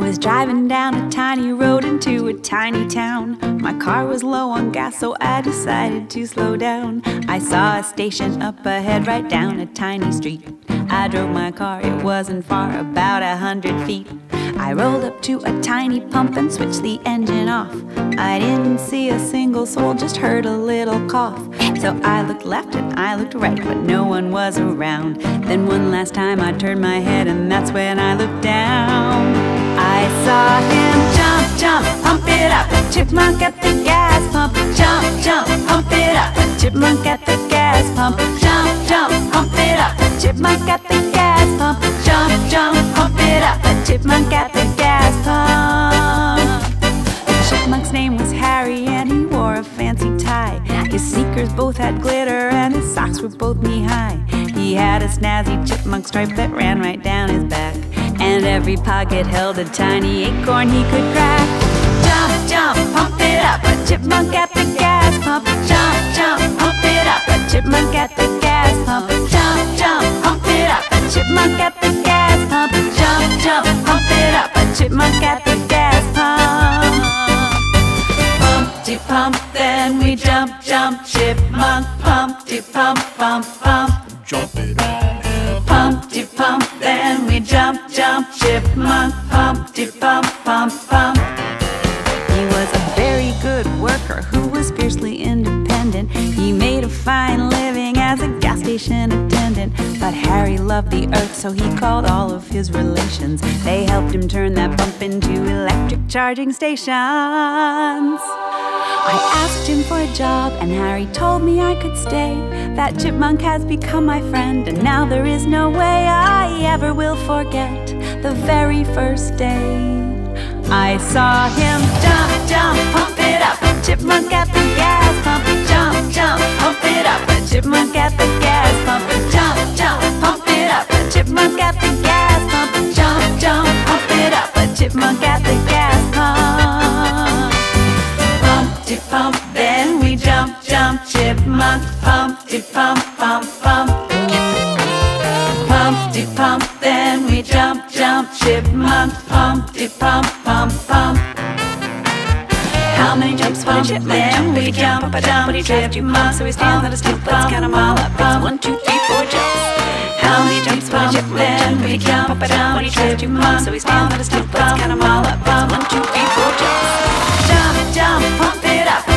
was driving down a tiny road into a tiny town. My car was low on gas, so I decided to slow down. I saw a station up ahead, right down a tiny street. I drove my car, it wasn't far, about 100 feet. I rolled up to a tiny pump and switched the engine off. I didn't see a single soul, just heard a little cough. So I looked left and I looked right, but no one was around. Then one last time I turned my head, and that's when I looked down. I saw him jump, jump, pump it up. A chipmunk at the gas pump. Jump, jump, pump it up. A chipmunk at the gas pump. Jump, jump, pump it up. A chipmunk at the gas pump. Jump, jump, pump it up. A chipmunk at the gas pump. The chipmunk's name was Harry, and he wore a fancy tie. His sneakers both had glitter, and his socks were both knee-high. He had a snazzy chipmunk stripe that ran right down his back, and every pocket held a tiny acorn he could crack. Jump, jump, pump it up. A chipmunk at the gas pump. Jump, jump, pump it up. A chipmunk at the gas pump. Jump, jump, pump it up. A chipmunk at the gas pump. Jump, jump, pump it up. A chipmunk at the gas pump. Pump, then we jump, jump, chipmunk. Pump, pump, pump. Jump it up. Pump, then we jump, jump, chipmunk. Pump, pump, pump. He was a very good worker who was fiercely independent. He made a fine living as a gas station attendant. But Harry loved the earth, so he called all of his relations. They helped him turn that bump into electric charging stations. I asked him for a job, and Harry told me I could stay. That chipmunk has become my friend, and now there is no way I ever will forget the very first day I saw him jump, jump, pump it up. A chipmunk at the gas pump. Jump, jump, pump it up. A chipmunk at the gas pump. Jump, jump, pump it up. A chipmunk at the gas pump. Jump, jump, pump it up. A chipmunk at the gas pump. Pump, then we jump, jump, chipmunk. Pump, pump, pump. Pump, then we jump, jump, chipmunk. Pump, pump. How many jumps would a chipmunk jump? Then we jump, jump, chipmunk. So he stands on his stoop, let's count them all up. It's 1, 2, 3, 4 jumps. How many jumps would a chipmunk jump? Then we jump, jump, chipmunk. So he stands on his stoop, let's count them all up. It's 1, 2, 3, 4 jumps. Jump, jump, pump it up.